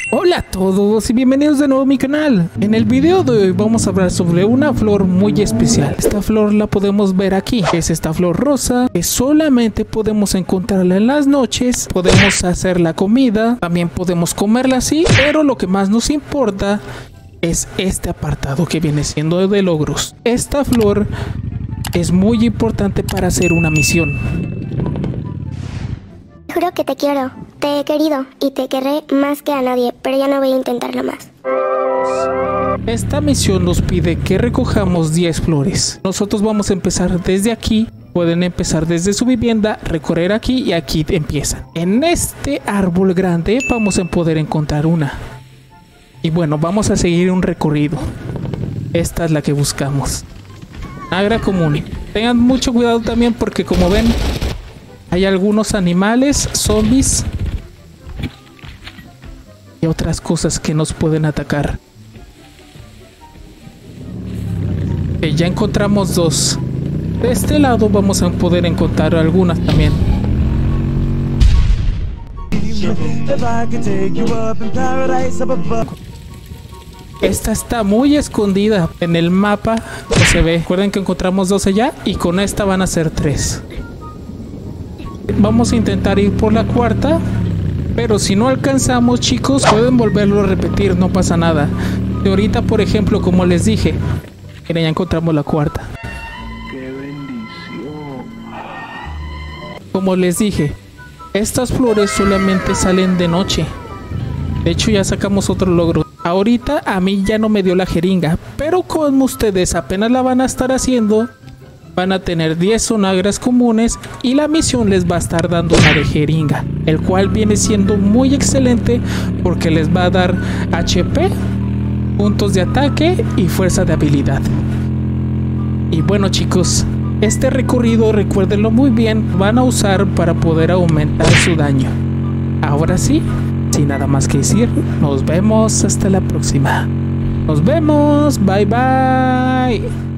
Hola a todos y bienvenidos de nuevo a mi canal. En el video de hoy vamos a hablar sobre una flor muy especial. Esta flor la podemos ver aquí. Es esta flor rosa que solamente podemos encontrarla en las noches. Podemos hacer la comida, también podemos comerla así, pero lo que más nos importa es este apartado que viene siendo de logros. Esta flor es muy importante para hacer una misión. Juro que te quiero, te he querido y te querré más que a nadie, pero ya no voy a intentarlo más. Esta misión nos pide que recojamos 10 flores. Nosotros vamos a empezar desde aquí. Pueden empezar desde su vivienda, recorrer aquí y aquí empiezan. En este árbol grande vamos a poder encontrar una. Y bueno, vamos a seguir un recorrido. Esta es la que buscamos. Agra común. Tengan mucho cuidado también porque como ven, hay algunos animales, zombies y otras cosas que nos pueden atacar. Ya encontramos 2. De este lado vamos a poder encontrar algunas también. Esta está muy escondida en el mapa, no se ve. Recuerden que encontramos 2 allá y con esta van a ser 3. Vamos a intentar ir por la cuarta, pero si no alcanzamos, chicos, pueden volverlo a repetir, no pasa nada. De ahorita, por ejemplo, como les dije, miren, ya encontramos la cuarta. ¡Qué bendición! Como les dije, estas flores solamente salen de noche. De hecho, ya sacamos otro logro. Ahorita a mí ya no me dio la jeringa, pero como ustedes apenas la van a estar haciendo, van a tener 10 sonagras comunes y la misión les va a estar dando una de jeringa, el cual viene siendo muy excelente porque les va a dar HP, puntos de ataque y fuerza de habilidad. Y bueno, chicos, este recorrido, recuérdenlo muy bien, van a usar para poder aumentar su daño. Ahora sí, sin nada más que decir, nos vemos hasta la próxima. Nos vemos, bye bye.